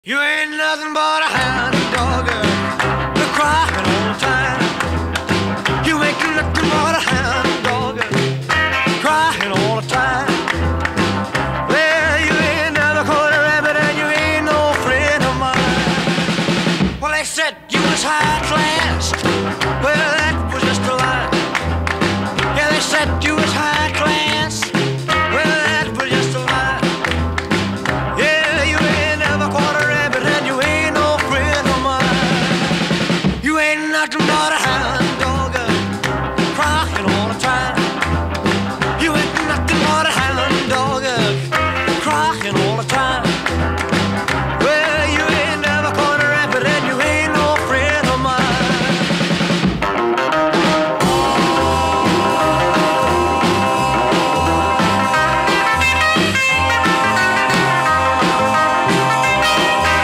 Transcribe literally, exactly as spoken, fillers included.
You ain't nothing but a hound dog, you're crying all the time. You ain't nothing but a hound dog, crying all the time. Well, you ain't never caught a rabbit and you ain't no friend of mine. Well, they said you was high class.